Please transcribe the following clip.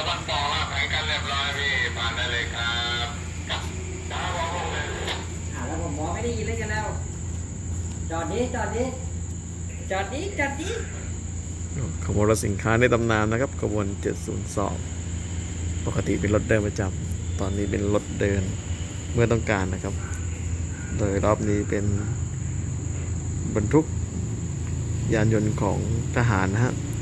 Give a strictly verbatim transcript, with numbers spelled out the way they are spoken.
วันปองแผงกันเรียบร้อยพี่ผ่านได้เลยครับครับจ้าบอกเลยอ่าแล้วผมมองไม่ได้ยินเลยกันแล้วจอดดิจอดดิจอดดิจอดดิขบวนรถสินค้าในตำนานนะครับขบวนเจ็ดศูนย์สองปกติเป็นรถเดินประจำตอนนี้เป็นรถเดินเมื่อต้องการนะครับ โดยรอบนี้เป็นบรรทุกยานยนต์ของทหารนะฮะ